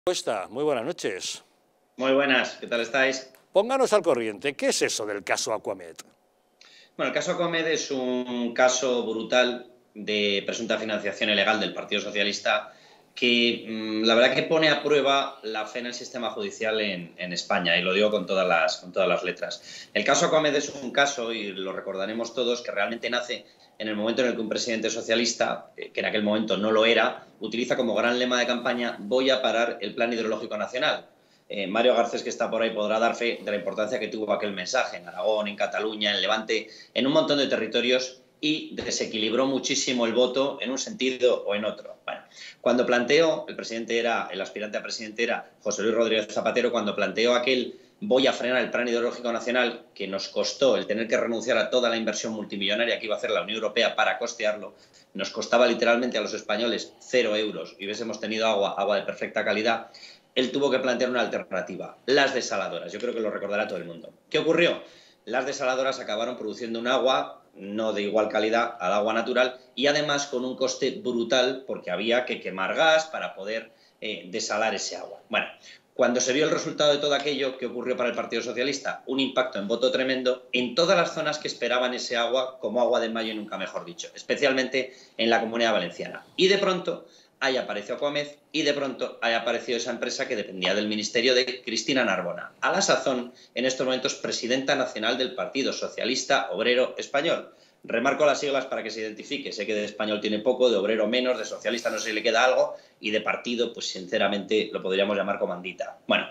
Muy buenas noches. Muy buenas, ¿qué tal estáis? Pónganos al corriente, ¿qué es eso del caso Aquamed? Bueno, el caso Aquamed es un caso brutal de presunta financiación ilegal del Partido Socialista que la verdad que pone a prueba la fe en el sistema judicial en España, y lo digo con todas las letras. El caso Aquamed es un caso, y lo recordaremos todos, que realmente nace en el momento en el que un presidente socialista, que en aquel momento no lo era, utiliza como gran lema de campaña: voy a parar el Plan Hidrológico Nacional. Mario Garcés, que está por ahí, podrá dar fe de la importancia que tuvo aquel mensaje en Aragón, en Cataluña, en Levante, en un montón de territorios, y desequilibró muchísimo el voto en un sentido o en otro. Bueno, cuando planteó, el aspirante a presidente era José Luis Rodríguez Zapatero, cuando planteó aquel voy a frenar el Plan Hidrológico Nacional, que nos costó el tener que renunciar a toda la inversión multimillonaria que iba a hacer la Unión Europea para costearlo, nos costaba literalmente a los españoles 0 euros y hubiésemos tenido agua de perfecta calidad. Él tuvo que plantear una alternativa: las desaladoras. Yo creo que lo recordará todo el mundo. ¿Qué ocurrió? Las desaladoras acabaron produciendo un agua no de igual calidad al agua natural, y además con un coste brutal, porque había que quemar gas para poder desalar ese agua. Bueno, cuando se vio el resultado de todo aquello, ¿qué ocurrió para el Partido Socialista? Un impacto en voto tremendo en todas las zonas que esperaban ese agua como agua de mayo y nunca mejor dicho, especialmente en la Comunidad Valenciana. Y de pronto ahí apareció Aquamed, y de pronto ahí apareció esa empresa que dependía del ministerio de Cristina Narbona, a la sazón, en estos momentos, presidenta nacional del Partido Socialista Obrero Español. Remarco las siglas para que se identifique. Sé que de español tiene poco, de obrero menos, de socialista no sé si le queda algo, y de partido, pues sinceramente lo podríamos llamar comandita. Bueno,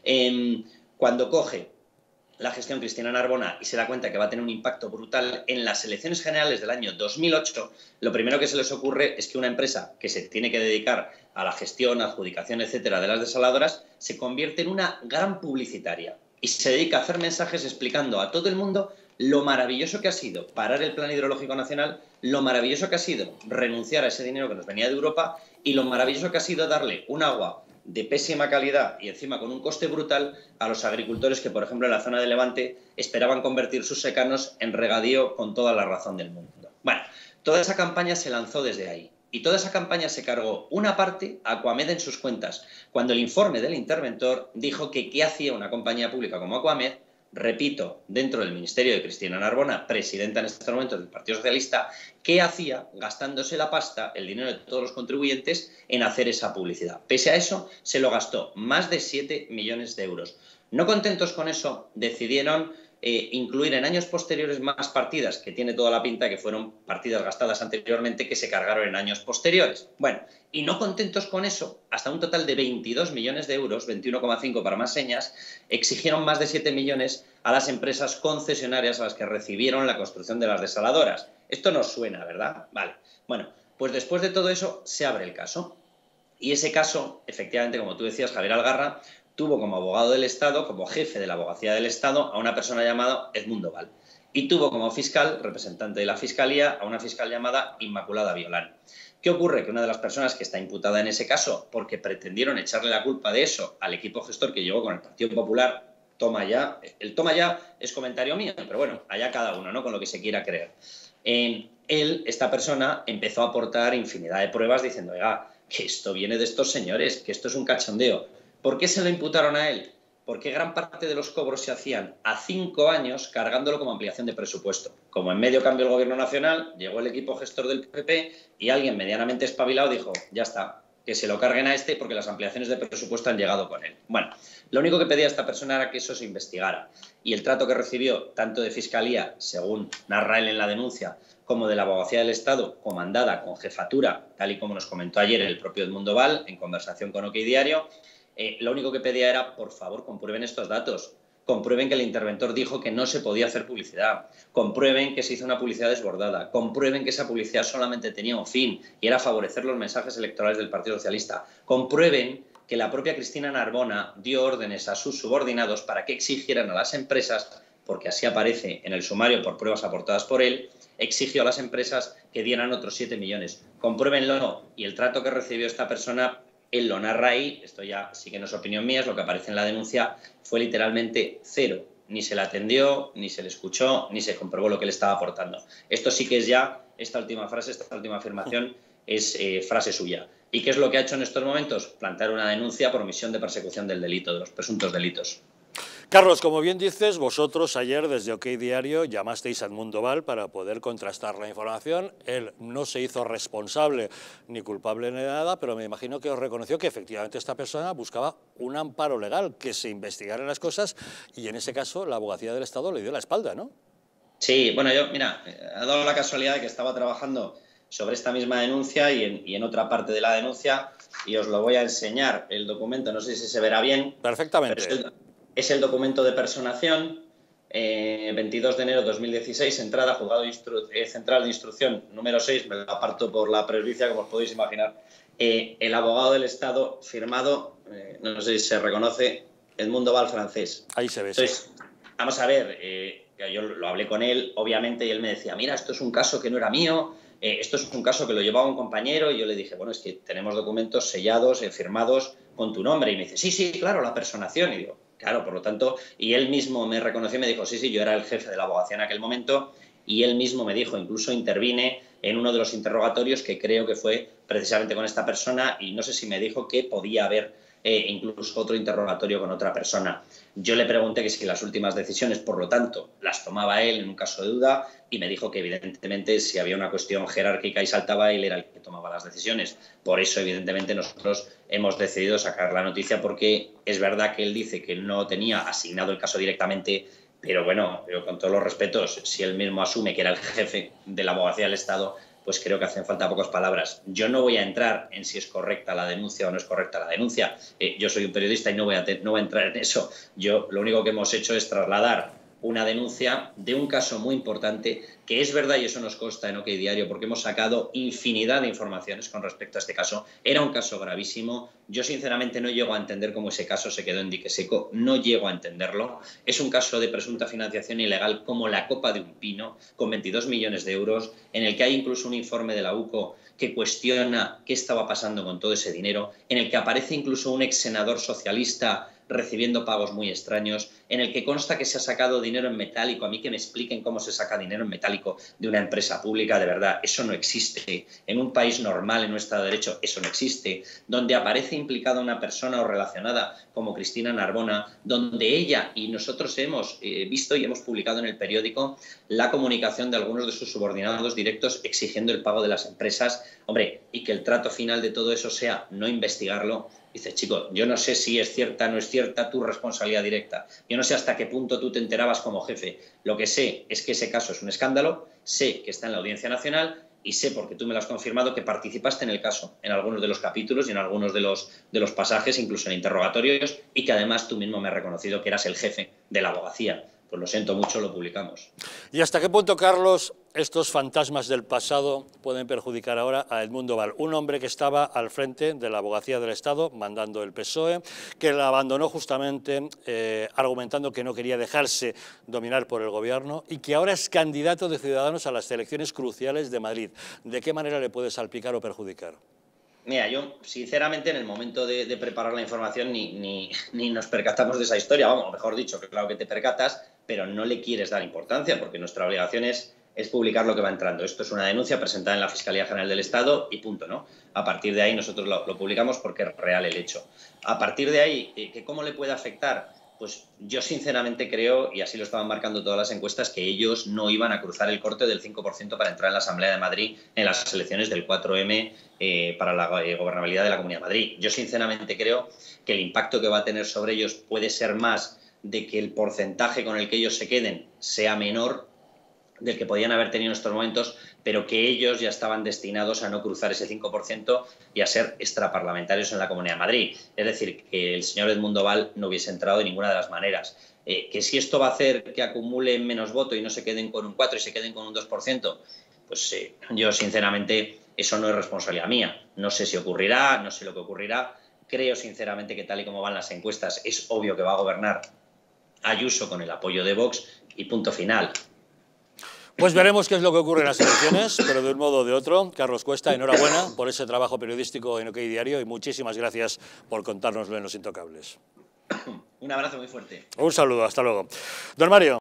cuando coge la gestión Cristina Narbona y se da cuenta que va a tener un impacto brutal en las elecciones generales del año 2008, lo primero que se les ocurre es que una empresa que se tiene que dedicar a la gestión, adjudicación, etcétera, de las desaladoras, se convierte en una gran publicitaria y se dedica a hacer mensajes explicando a todo el mundo lo maravilloso que ha sido parar el Plan Hidrológico Nacional, lo maravilloso que ha sido renunciar a ese dinero que nos venía de Europa, y lo maravilloso que ha sido darle un agua de pésima calidad y encima con un coste brutal a los agricultores que, por ejemplo, en la zona de Levante esperaban convertir sus secanos en regadío con toda la razón del mundo. Bueno, toda esa campaña se lanzó desde ahí, y toda esa campaña se cargó una parte a Aquamed en sus cuentas, cuando el informe del interventor dijo que qué hacía una compañía pública como Aquamed, repito, dentro del ministerio de Cristina Narbona, presidenta en estos momentos del Partido Socialista, qué hacía gastándose la pasta, el dinero de todos los contribuyentes, en hacer esa publicidad. Pese a eso, se lo gastó más de 7 millones de euros. No contentos con eso, decidieron incluir en años posteriores más partidas, que tiene toda la pinta que fueron partidas gastadas anteriormente que se cargaron en años posteriores. Bueno, y no contentos con eso, hasta un total de 22 millones de euros, 21,5 para más señas, exigieron más de 7 millones a las empresas concesionarias a las que recibieron la construcción de las desaladoras. Esto nos suena, ¿verdad? Vale. Bueno, pues después de todo eso se abre el caso. Y ese caso, efectivamente, como tú decías, Javier Algarra tuvo como abogado del Estado, como jefe de la abogacía del Estado, a una persona llamada Edmundo Val. Y tuvo como fiscal, representante de la Fiscalía, a una fiscal llamada Inmaculada Violán. ¿Qué ocurre? Que una de las personas que está imputada en ese caso, porque pretendieron echarle la culpa de eso al equipo gestor que llegó con el Partido Popular, toma ya, el toma ya es comentario mío, pero bueno, allá cada uno, ¿no?, con lo que se quiera creer. Esta persona, empezó a aportar infinidad de pruebas diciendo: oiga, que esto viene de estos señores, que esto es un cachondeo. ¿Por qué se lo imputaron a él? Porque gran parte de los cobros se hacían a 5 años, cargándolo como ampliación de presupuesto. Como en medio cambió el gobierno nacional, llegó el equipo gestor del PP y alguien medianamente espabilado dijo: ya está, que se lo carguen a este porque las ampliaciones de presupuesto han llegado con él. Bueno, lo único que pedía esta persona era que eso se investigara, y el trato que recibió tanto de Fiscalía, según narra él en la denuncia, como de la Abogacía del Estado, comandada con jefatura, tal y como nos comentó ayer el propio Edmundo Val en conversación con OK Diario, lo único que pedía era: por favor, comprueben estos datos, comprueben que el interventor dijo que no se podía hacer publicidad, comprueben que se hizo una publicidad desbordada, comprueben que esa publicidad solamente tenía un fin y era favorecer los mensajes electorales del Partido Socialista, comprueben que la propia Cristina Narbona dio órdenes a sus subordinados para que exigieran a las empresas, porque así aparece en el sumario por pruebas aportadas por él, exigió a las empresas que dieran otros 7 millones. Compruébenlo. Y el trato que recibió esta persona, él lo narra ahí, esto ya sí que no es opinión mía, es lo que aparece en la denuncia, fue literalmente cero. Ni se le atendió, ni se le escuchó, ni se comprobó lo que le estaba aportando. Esto sí que es ya, esta última frase, esta última afirmación es frase suya. ¿Y qué es lo que ha hecho en estos momentos? Plantear una denuncia por omisión de persecución del delito, de los presuntos delitos. Carlos, como bien dices, vosotros ayer desde OK Diario llamasteis a Edmundo Val para poder contrastar la información. Él no se hizo responsable ni culpable ni nada, pero me imagino que os reconoció que efectivamente esta persona buscaba un amparo legal, que se investigaran las cosas, y en ese caso la Abogacía del Estado le dio la espalda, ¿no? Sí, bueno, mira, ha dado la casualidad de que estaba trabajando sobre esta misma denuncia y en otra parte de la denuncia, y os lo voy a enseñar, el documento, no sé si se verá bien, Perfectamente. pero es el documento de personación, 22 de enero de 2016, entrada, juzgado central de instrucción número 6, me lo aparto por la presbicia, como os podéis imaginar, el abogado del Estado firmado, no sé si se reconoce, Edmundo Val francés. Ahí se ve, sí. Entonces, vamos a ver, yo lo hablé con él, obviamente, y él me decía, mira, esto es un caso que no era mío, esto es un caso que lo llevaba un compañero, y yo le dije, bueno, es que tenemos documentos sellados, firmados con tu nombre, y me dice, sí, claro, la personación, y digo, claro, por lo tanto, y él mismo me reconoció y me dijo, sí, yo era el jefe de la abogacía en aquel momento, y él mismo me dijo, incluso intervine en uno de los interrogatorios que creo que fue precisamente con esta persona, y no sé si me dijo que podía haber incluso otro interrogatorio con otra persona. Yo le pregunté que si las últimas decisiones, por lo tanto, las tomaba él en un caso de duda, y me dijo que evidentemente si había una cuestión jerárquica y saltaba, él era el que tomaba las decisiones. Por eso, evidentemente, nosotros hemos decidido sacar la noticia, porque es verdad que él dice que no tenía asignado el caso directamente, pero bueno, yo con todos los respetos, si él mismo asume que era el jefe de la Abogacía del Estado, pues creo que hacen falta pocas palabras. Yo no voy a entrar en si es correcta la denuncia o no es correcta la denuncia. Yo soy un periodista y no voy a entrar en eso. Yo lo único que hemos hecho es trasladar una denuncia de un caso muy importante, que es verdad, y eso nos consta en OK Diario, porque hemos sacado infinidad de informaciones con respecto a este caso. Era un caso gravísimo. Yo, sinceramente, no llego a entender cómo ese caso se quedó en dique seco. No llego a entenderlo. Es un caso de presunta financiación ilegal como la copa de un pino, con 22 millones de euros, en el que hay incluso un informe de la UCO que cuestiona qué estaba pasando con todo ese dinero, en el que aparece incluso un ex senador socialista recibiendo pagos muy extraños, en el que consta que se ha sacado dinero en metálico. A mí que me expliquen cómo se saca dinero en metálico de una empresa pública, de verdad, eso no existe. En un país normal, en un Estado de Derecho, eso no existe. Donde aparece implicada una persona o relacionada como Cristina Narbona, donde ella y nosotros hemos visto y hemos publicado en el periódico la comunicación de algunos de sus subordinados directos exigiendo el pago de las empresas, hombre, y que el trato final de todo eso sea no investigarlo. Dice, chico, yo no sé si es cierta o no es cierta tu responsabilidad directa. Yo no sé hasta qué punto tú te enterabas como jefe. Lo que sé es que ese caso es un escándalo, sé que está en la Audiencia Nacional y sé, porque tú me lo has confirmado, que participaste en el caso, en algunos de los capítulos y en algunos de los pasajes, incluso en interrogatorios, y que además tú mismo me has reconocido que eras el jefe de la abogacía. Pues lo siento mucho, lo publicamos. ¿Y hasta qué punto, Carlos, estos fantasmas del pasado pueden perjudicar ahora a Edmundo Val? Un hombre que estaba al frente de la Abogacía del Estado, mandando el PSOE, que la abandonó justamente argumentando que no quería dejarse dominar por el Gobierno y que ahora es candidato de Ciudadanos a las elecciones cruciales de Madrid. ¿De qué manera le puede salpicar o perjudicar? Mira, yo sinceramente en el momento de preparar la información ni nos percatamos de esa historia, vamos, mejor dicho, que claro que te percatas, pero no le quieres dar importancia porque nuestra obligación es publicar lo que va entrando. Esto es una denuncia presentada en la Fiscalía General del Estado y punto, ¿no? A partir de ahí nosotros lo publicamos porque es real el hecho. A partir de ahí, ¿cómo le puede afectar? Pues yo sinceramente creo, y así lo estaban marcando todas las encuestas, que ellos no iban a cruzar el corte del 5% para entrar en la Asamblea de Madrid en las elecciones del 4M para la gobernabilidad de la Comunidad de Madrid. Yo sinceramente creo que el impacto que va a tener sobre ellos puede ser más de que el porcentaje con el que ellos se queden sea menor del que podían haber tenido en estos momentos, pero que ellos ya estaban destinados a no cruzar ese 5% y a ser extraparlamentarios en la Comunidad de Madrid. Es decir, que el señor Edmundo Val no hubiese entrado de ninguna de las maneras. Que si esto va a hacer que acumulen menos voto y no se queden con un 4 y se queden con un 2%, pues yo sinceramente eso no es responsabilidad mía. No sé si ocurrirá, no sé lo que ocurrirá. Creo sinceramente que tal y como van las encuestas es obvio que va a gobernar Ayuso con el apoyo de Vox y punto final. Pues veremos qué es lo que ocurre en las elecciones, pero de un modo o de otro. Carlos Cuesta, enhorabuena por ese trabajo periodístico en OK Diario y muchísimas gracias por contárnoslo en Los Intocables. Un abrazo muy fuerte. Un saludo, hasta luego. Don Mario.